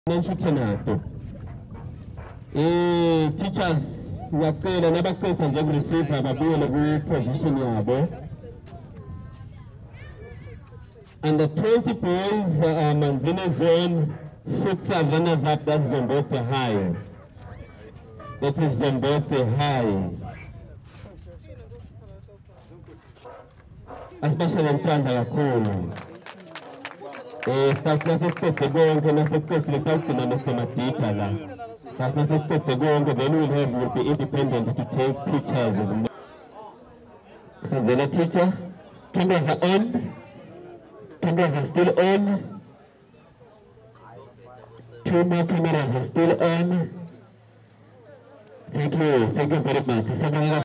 Nanshutanato. Teachers ngiyacela nabacela nje receive ababuyele ku position yabo. Under 20 boys Manzini zone futsal runners up, that's Zombotse High. That is Zombotse High. Especially in Tanzania kakhulu. Staff nasesithethe konke nasesithethe lekagcina Mr. Matita la. Staff nasesithethe konke, then will be independent to take pictures. Sanzela teacher, cameras are on. Cameras are still on. 2 more cameras are still on. Thank you very much.